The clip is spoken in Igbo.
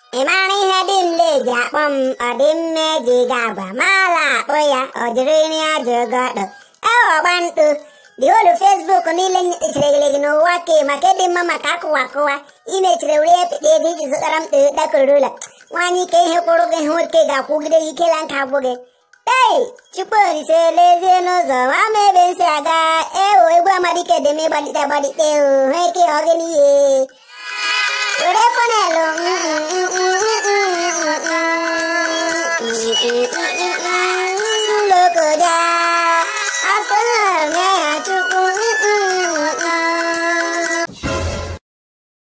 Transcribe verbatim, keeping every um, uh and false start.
Imani hadin le japom odim meji gaba mala oya ojrini ajogado. Eh Ogbantu. The whole Facebook ni le chirele no wake makede mama kakwa kwa ine chirele pe de di zaram te da kurula. Wani ke he koro ke hor ke ga kugre ikelan khaboge. Hey, chupori se leze no zawa me bensaga e o egwa mari ke de me bali ta bali te o he ke hoge ni e. Ore ponelo. Loco ya.